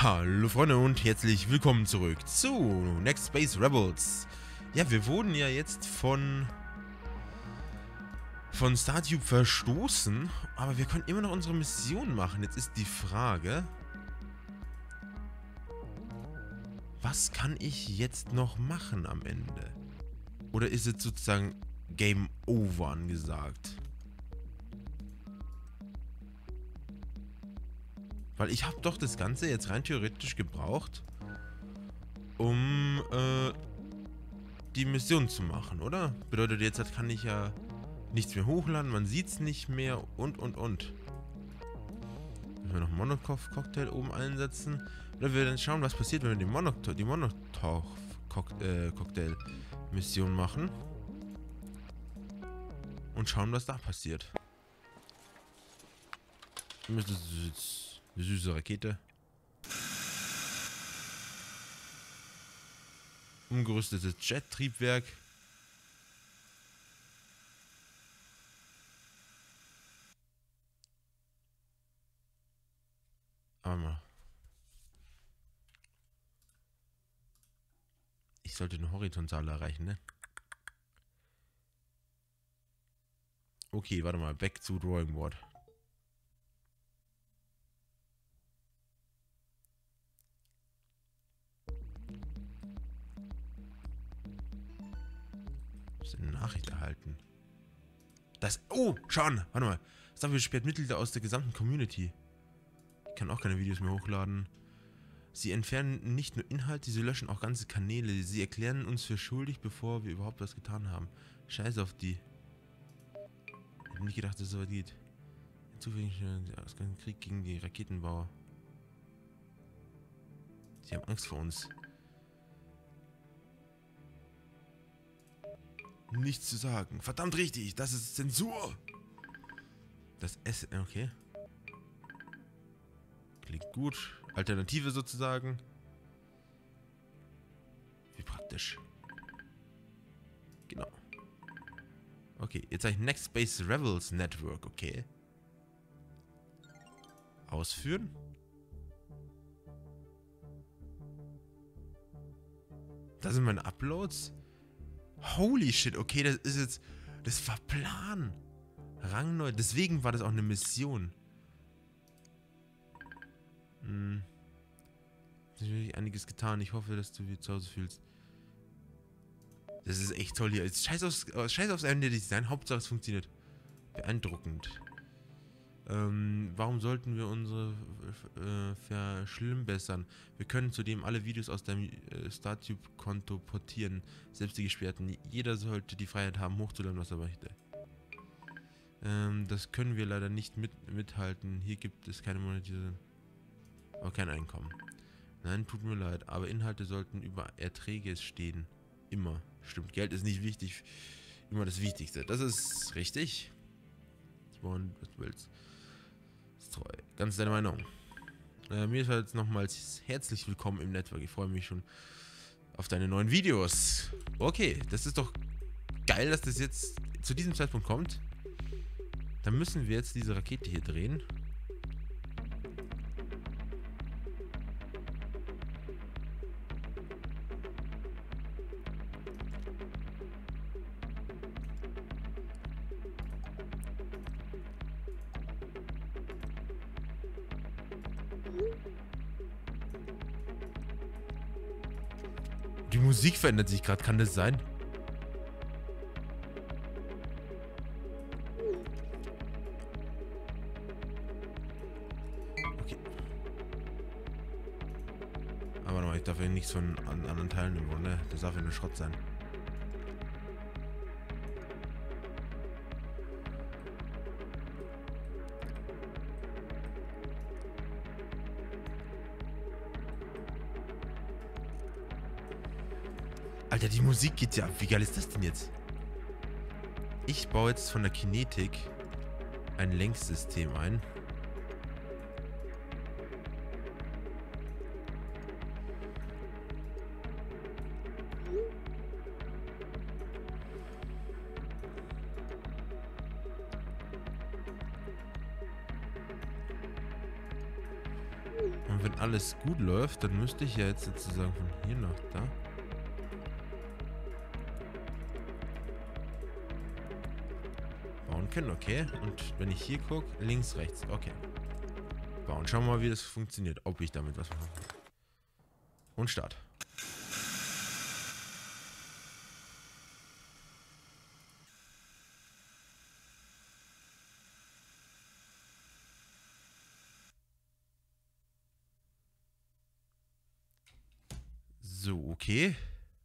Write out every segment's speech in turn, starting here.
Hallo Freunde und herzlich willkommen zurück zu Next Space Rebels. Ja, wir wurden ja jetzt von StarTube verstoßen, aber wir können immer noch unsere Mission machen. Jetzt ist die Frage, was kann ich jetzt noch machen am Ende? Oder ist jetzt sozusagen Game Over angesagt? Weil ich habe doch das Ganze jetzt rein theoretisch gebraucht, um die Mission zu machen, oder? Bedeutet jetzt, das kann ich ja nichts mehr hochladen, man sieht es nicht mehr und. Müssen wir noch Molotov-Cocktail oben einsetzen? Oder wir dann schauen, was passiert, wenn wir die Molotov-Cocktail-Mission machen. Und schauen, was da passiert. Das ist jetzt eine süße Rakete. Umgerüstetes Jet-Triebwerk. Aber mal. Ich sollte eine Horizontale erreichen, ne? Okay, warte mal. Back zu Drawing Board. Eine Nachricht erhalten. Das. Oh, schon! Warte mal. Das dafür sperrt Mitglieder aus der gesamten Community. Ich kann auch keine Videos mehr hochladen. Sie entfernen nicht nur Inhalte, sie löschen auch ganze Kanäle. Sie erklären uns für schuldig, bevor wir überhaupt was getan haben. Scheiß auf die. Ich hätte nicht gedacht, dass es so weit geht. Zufällig Ausgang Krieg gegen die Raketenbauer. Sie haben Angst vor uns. Nichts zu sagen. Verdammt richtig, das ist Zensur. Das S. Okay. Klingt gut. Alternative sozusagen. Wie praktisch. Genau. Okay, jetzt habe ich Next Space Rebels Network. Okay. Ausführen. Da sind meine Uploads. Holy shit, okay, das ist jetzt. Das war Plan. Rang neu. Deswegen war das auch eine Mission. Das ist wirklich einiges getan. Ich hoffe, dass du dich zu Hause fühlst. Das ist echt toll hier. Jetzt scheiß aufs Ende Design. Hauptsache es funktioniert. Beeindruckend. Warum sollten wir unsere verschlimmbessern? Wir können zudem alle Videos aus deinem StarTube-Konto portieren. Selbst die gesperrten. Jeder sollte die Freiheit haben, hochzuladen, was er möchte. Das können wir leider nicht mithalten. Hier gibt es keine Monetisierung. Aber kein Einkommen. Nein, tut mir leid. Aber Inhalte sollten über Erträge stehen. Immer. Stimmt, Geld ist nicht wichtig. Immer das Wichtigste. Das ist richtig. Und was du willst. Ist treu. Ganz deine Meinung. Mir ist jetzt nochmals herzlich willkommen im Network. Ich freue mich schon auf deine neuen Videos. Okay, das ist doch geil, dass das jetzt zu diesem Zeitpunkt kommt. Dann müssen wir jetzt diese Rakete hier drehen. Die Musik verändert sich gerade, kann das sein? Okay. Aber nochmal, ich darf ja nichts von anderen Teilen nehmen, ne? Das darf ja nur Schrott sein. Alter, die Musik geht ja ab. Wie geil ist das denn jetzt? Ich baue jetzt von der Kinetik ein Lenksystem ein. wenn alles gut läuft, dann müsste ich ja jetzt sozusagen von hier nach da. Bauen können, okay. Und wenn ich hier gucke, links, rechts, okay. Bauen. Schauen wir mal, wie das funktioniert. Ob ich damit was mache. Und Start. So, okay.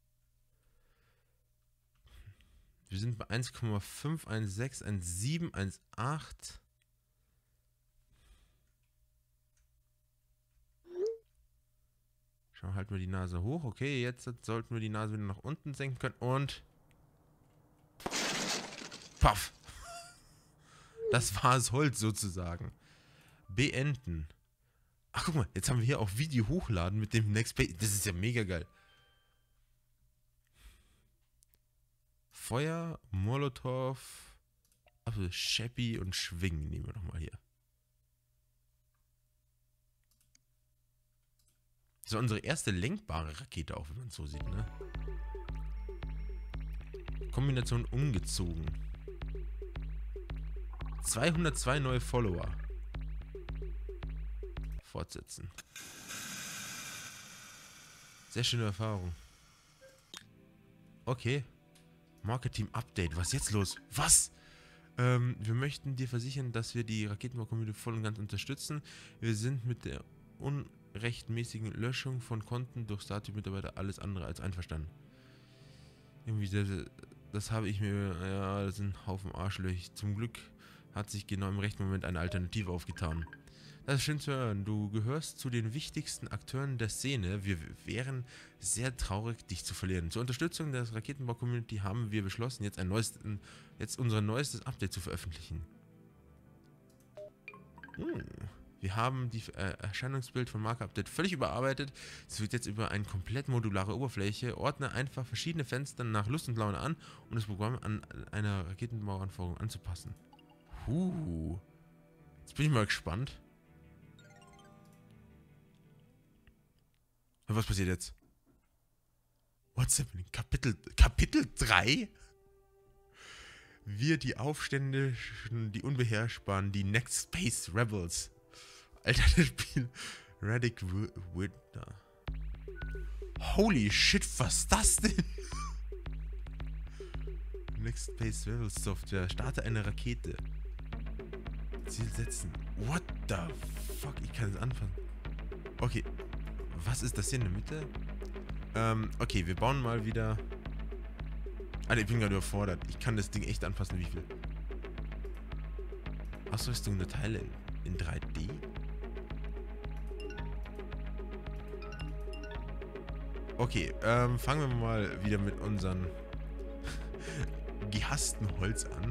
Wir sind bei 1,5, 1,6, 1,7, 1,8. Schauen, halten wir die Nase hoch. Okay, jetzt sollten wir die Nase wieder nach unten senken können. Und... Paff! Das war das Holz sozusagen. Beenden. Ach, guck mal, jetzt haben wir hier auch Video hochladen mit dem Next Page. Das ist ja mega geil. Feuer, Molotow, also Scheppy und Schwingen nehmen wir doch mal hier. Das ist unsere erste lenkbare Rakete auch, wenn man es so sieht, ne? Kombination umgezogen. 202 neue Follower. Fortsetzen. Sehr schöne Erfahrung. Okay. Marketing-Update. Was ist jetzt los? Was? Wir möchten dir versichern, dass wir die Raketenbau-Community voll und ganz unterstützen. Wir sind mit der unrechtmäßigen Löschung von Konten durch Startup-Mitarbeiter alles andere als einverstanden. Irgendwie, das habe ich mir... Ja, das sind ein Haufen Arschlöcher. Zum Glück hat sich genau im rechten Moment eine Alternative aufgetan. Das ist schön zu hören. Du gehörst zu den wichtigsten Akteuren der Szene. Wir wären sehr traurig, dich zu verlieren. Zur Unterstützung der Raketenbau-Community haben wir beschlossen, jetzt unser neuestes Update zu veröffentlichen. Wir haben die Erscheinungsbild von Marker Update völlig überarbeitet. Es wird jetzt über eine komplett modulare Oberfläche. Ordne einfach verschiedene Fenster nach Lust und Laune an, um das Programm an einer Raketenbauanforderung anzupassen. Jetzt bin ich mal gespannt. Was passiert jetzt? What's happening? Kapitel 3? Wir, die Aufständischen, die Unbeherrschbaren, die Next Space Rebels. Alter, das Spiel. Radic Winter. Holy shit, was ist das denn? Next Space Rebels Software. Starte eine Rakete. Ziel setzen. What the fuck? Ich kann es anfangen. Okay. Was ist das hier in der Mitte? Okay, wir bauen mal wieder... Alter, ich bin gerade überfordert. Ich kann das Ding echt anpassen, wie ich will. Ausrüstung der Teile in 3D? Okay, fangen wir mal wieder mit unseren gehassten Holz an.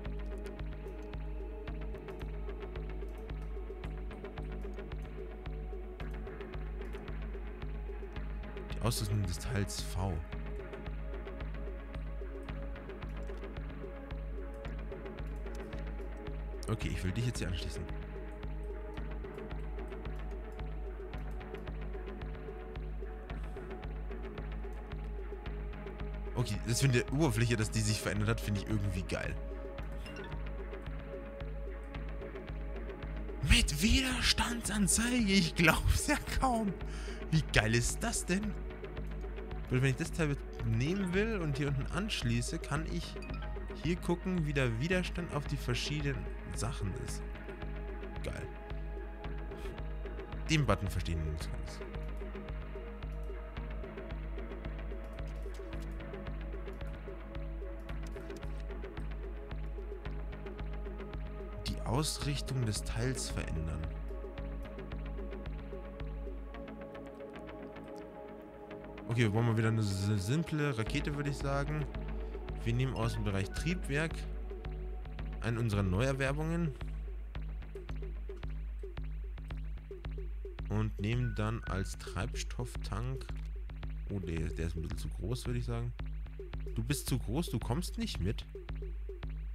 Ausrüstung des Teils V. Okay, ich will dich jetzt hier anschließen. Okay, das finde ich, die Oberfläche, dass die sich verändert hat, finde ich irgendwie geil. Mit Widerstandsanzeige, ich glaub's ja kaum. Wie geil ist das denn? Und wenn ich das Teil nehmen will und hier unten anschließe, kann ich hier gucken, wie der Widerstand auf die verschiedenen Sachen ist. Geil. Den Button verstehen wir nicht ganz. Die Ausrichtung des Teils verändern. Okay, wir brauchen mal wieder eine simple Rakete, würde ich sagen. Wir nehmen aus dem Bereich Triebwerk eine unserer Neuerwerbungen und nehmen dann als Treibstofftank... Oh, der ist ein bisschen zu groß, würde ich sagen. Du bist zu groß, du kommst nicht mit.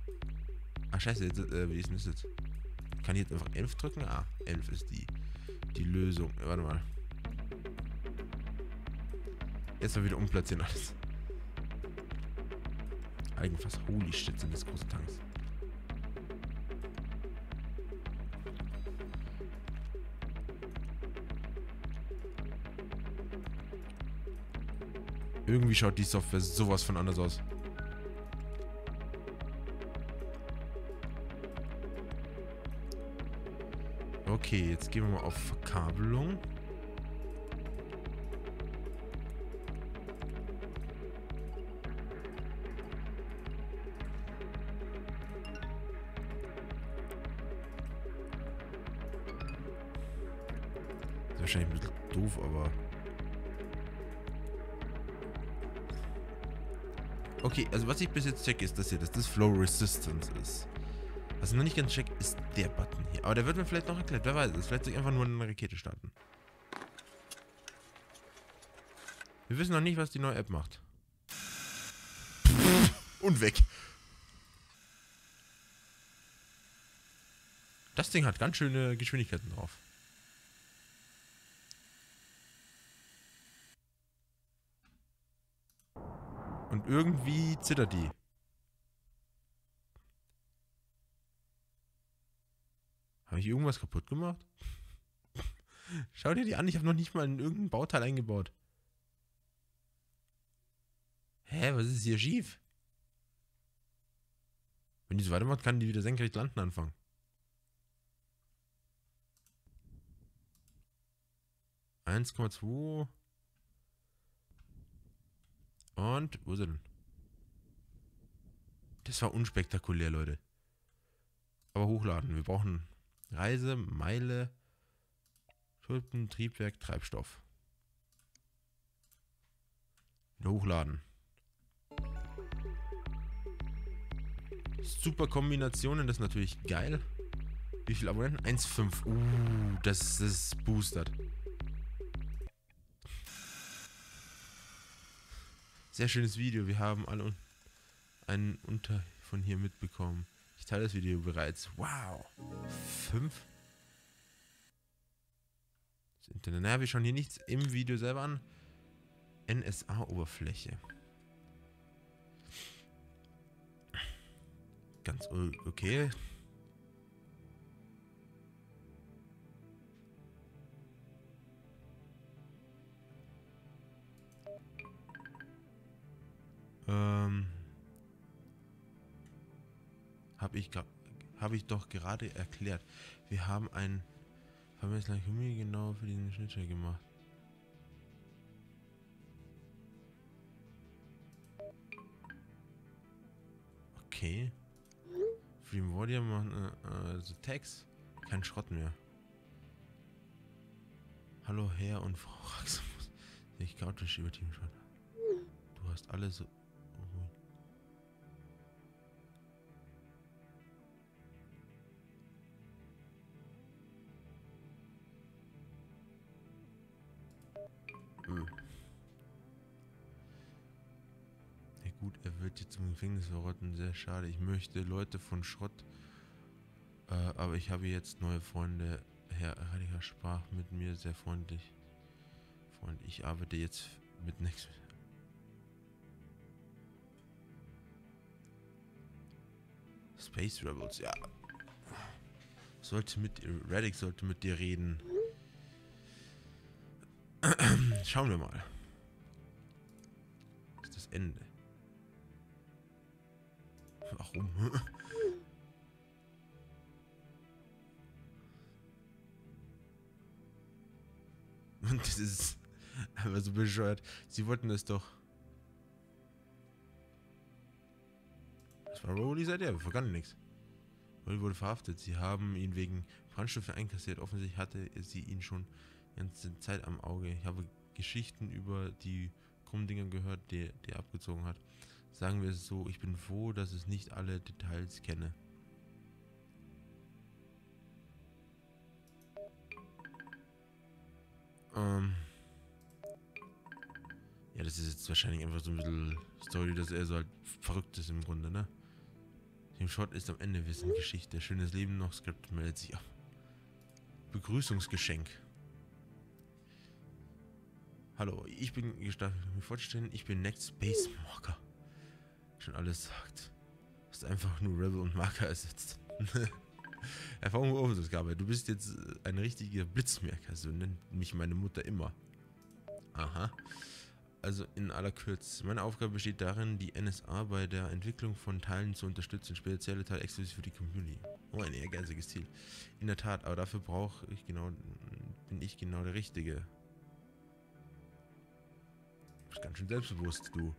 Ach scheiße, jetzt, wie ist denn das jetzt? Kann ich jetzt einfach 11 drücken? Ah, 11 ist die die Lösung. Warte mal. Jetzt mal wieder umplatzieren alles. Eigenfass. Holy shit, sind das große Tanks. Irgendwie schaut die Software sowas von anders aus. Okay, jetzt gehen wir mal auf Verkabelung. Das ist wahrscheinlich ein bisschen doof, aber... Okay, also was ich bis jetzt checke, ist, dass hier das Flow Resistance ist. Was ich noch nicht ganz check, ist der Button hier. Aber der wird mir vielleicht noch erklärt, wer weiß es. Vielleicht soll ich einfach nur eine Rakete starten. Wir wissen noch nicht, was die neue App macht. Und weg. Das Ding hat ganz schöne Geschwindigkeiten drauf. Und irgendwie zittert die. Habe ich irgendwas kaputt gemacht? Schau dir die an, ich habe noch nicht mal in irgendein Bauteil eingebaut. Hä, was ist hier schief? Wenn die so weitermacht, kann die wieder senkrecht landen anfangen. $1,2. Und, wo ist er denn? Das war unspektakulär, Leute. Aber hochladen. Wir brauchen Reise, Meile, Tulpen, Triebwerk, Treibstoff. Wieder hochladen. Super Kombinationen, das ist natürlich geil. Wie viele Abonnenten? 1,5. Das ist boostert. Sehr schönes Video. Wir haben alle einen unter von hier mitbekommen. Ich teile das Video bereits. Wow. 5? Das Internet. Naja, wir schauen hier nichts im Video selber an. NSA-Oberfläche. Ganz okay. Habe ich doch gerade erklärt. Wir haben ein Vermessler Chemie genau für diesen Schnittstelle gemacht. Okay. Freedom Warrior machen also Tags. Kein Schrott mehr. Hallo Herr und Frau Raximus. Ich chaotisch über Team schon. Du hast alle so. Ja gut, er wird jetzt im Gefängnis verrotten. Sehr schade. Ich möchte Leute von Schrott. Aber ich habe jetzt neue Freunde. Herr Radiger sprach mit mir sehr freundlich. Ich arbeite jetzt mit nichts. Space Rebels, ja. Radic sollte mit dir reden. Schauen wir mal. Das ist das Ende. Warum? Und das ist einfach so bescheuert. Sie wollten das doch. Das war Rowley seit der, vergangen nichts. Rowley wurde verhaftet. Sie haben ihn wegen Brandstiftung einkassiert. Offensichtlich hatte sie ihn schon die ganze Zeit am Auge. Ich habe Geschichten über die krummen Dinger gehört, die er abgezogen hat. Sagen wir es so, ich bin froh, dass ich nicht alle Details kenne. Ja, das ist jetzt wahrscheinlich einfach so ein bisschen Story, dass er so halt verrückt ist im Grunde, ne? Dem Shot ist am Ende, wir sind Geschichte. Schönes Leben noch, Skript meldet sich ab. Begrüßungsgeschenk. Hallo, ich bin gestartet, mir vorzustellen, ich bin Next Space Marker. Schon alles sagt. Hast einfach nur Rebel und Marker ersetzt. Erfahrung Überwachungsaufgabe. Du bist jetzt ein richtiger Blitzmerker, so nennt mich meine Mutter immer. Aha. Also in aller Kürze. Meine Aufgabe besteht darin, die NSA bei der Entwicklung von Teilen zu unterstützen, spezielle Teile exklusiv für die Community. Oh, ein ehrgeiziges Ziel. In der Tat, aber dafür bin ich genau der Richtige. Du bist ganz schön selbstbewusst, du.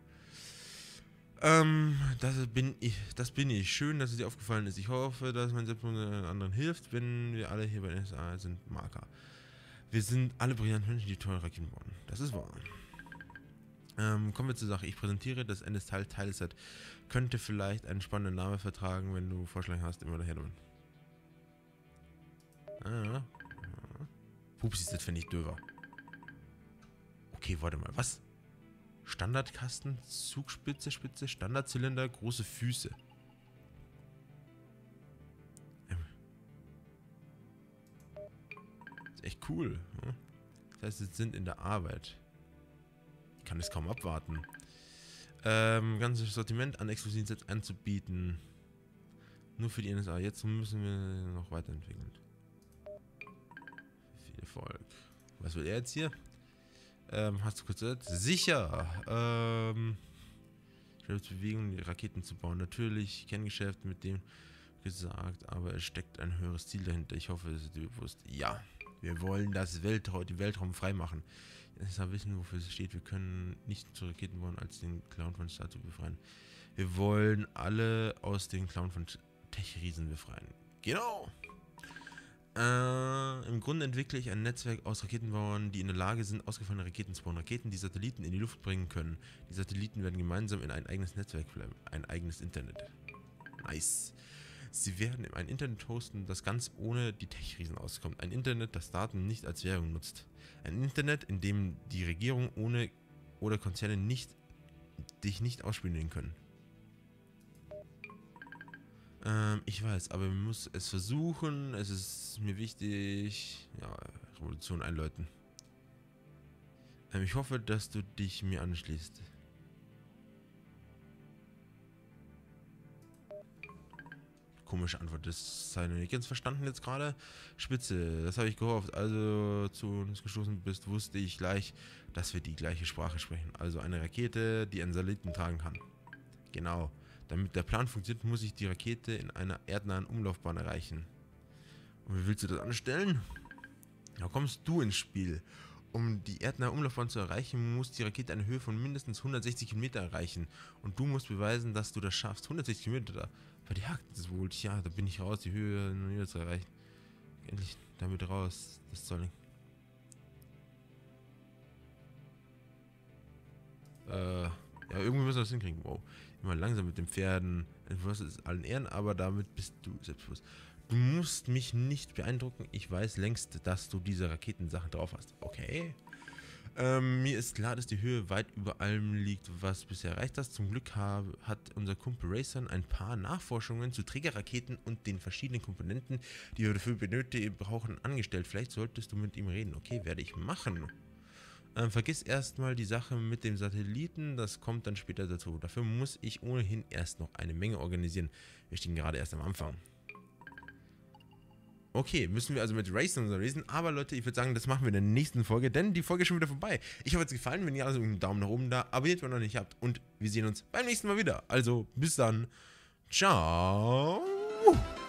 Das bin ich. Schön, dass es dir aufgefallen ist. Ich hoffe, dass mein Selbstbewusstsein anderen hilft, wenn wir alle hier bei der NSA sind. Marker. Wir sind alle brillanten Menschen, die teure Raketen bauen. Das ist wahr. Kommen wir zur Sache. Ich präsentiere das NS-Teilset. Könnte vielleicht einen spannenden Namen vertragen, wenn du Vorschläge hast, immer daher. Pupsis, das finde ich döver. Okay, warte mal. Was? Standardkasten, Zugspitze, Spitze, Standardzylinder, große Füße. Ist echt cool. Hm? Das heißt, sie sind in der Arbeit. Ich kann es kaum abwarten. Ganzes Sortiment an exklusiven Sets anzubieten. Nur für die NSA. Jetzt müssen wir noch weiterentwickeln. Viel Erfolg. Was will er jetzt hier? Hast du kurz gesagt? Sicher! Bewegung, die Raketen zu bauen. Natürlich, Kerngeschäft mit dem gesagt, aber es steckt ein höheres Ziel dahinter. Ich hoffe, es ist dir bewusst. Ja, wir wollen den Weltraum frei machen. Jetzt wissen, wofür es steht. Wir können nicht zu Raketen bauen, als den Clown von Star zu befreien. Wir wollen alle aus den Clown von Tech-Riesen befreien. Genau! Im Grunde entwickle ich ein Netzwerk aus Raketenbauern, die in der Lage sind, ausgefallene Raketen zu bauen. Raketen, die Satelliten in die Luft bringen können. Die Satelliten werden gemeinsam in ein eigenes Netzwerk bleiben. Ein eigenes Internet. Nice. Sie werden ein Internet hosten, das ganz ohne die Tech-Riesen auskommt. Ein Internet, das Daten nicht als Währung nutzt. Ein Internet, in dem die Regierung oder Konzerne dich nicht ausspionieren können. Ich weiß, aber man muss es versuchen. Es ist mir wichtig. Ja, Revolution einläuten. Ich hoffe, dass du dich mir anschließt. Komische Antwort. Das sei noch nicht ganz verstanden jetzt gerade. Spitze, das habe ich gehofft. Also zu uns gestoßen bist, wusste ich gleich, dass wir die gleiche Sprache sprechen. Also eine Rakete, die einen Satelliten tragen kann. Genau. Damit der Plan funktioniert, muss ich die Rakete in einer erdnahen Umlaufbahn erreichen. Und wie willst du das anstellen? Da kommst du ins Spiel. Um die erdnahe Umlaufbahn zu erreichen, muss die Rakete eine Höhe von mindestens 160 Kilometer erreichen. Und du musst beweisen, dass du das schaffst. 160 Kilometer da. Bei dir hakt es wohl. Tja, da bin ich raus, die Höhe noch nie zu erreichen. Endlich damit raus. Das soll nicht. Ja, irgendwie müssen wir das hinkriegen. Wow. Immer langsam mit den Pferden. Das ist allen Ehren, aber damit bist du selbstbewusst. Du musst mich nicht beeindrucken. Ich weiß längst, dass du diese Raketensachen drauf hast. Okay. Mir ist klar, dass die Höhe weit über allem liegt, was du bisher erreicht hast. Zum Glück hat unser Kumpel Rayson ein paar Nachforschungen zu Trägerraketen und den verschiedenen Komponenten, die wir dafür brauchen, angestellt. Vielleicht solltest du mit ihm reden. Okay, werde ich machen. Vergiss erstmal die Sache mit dem Satelliten, das kommt dann später dazu. Dafür muss ich ohnehin erst noch eine Menge organisieren. Wir stehen gerade erst am Anfang. Okay, müssen wir also mit Rayson lesen. Aber Leute, ich würde sagen, das machen wir in der nächsten Folge, denn die Folge ist schon wieder vorbei. Ich hoffe, es hat gefallen. Wenn ja, also einen Daumen nach oben da. Abonniert, wenn ihr noch nicht habt. Und wir sehen uns beim nächsten Mal wieder. Also, bis dann. Ciao.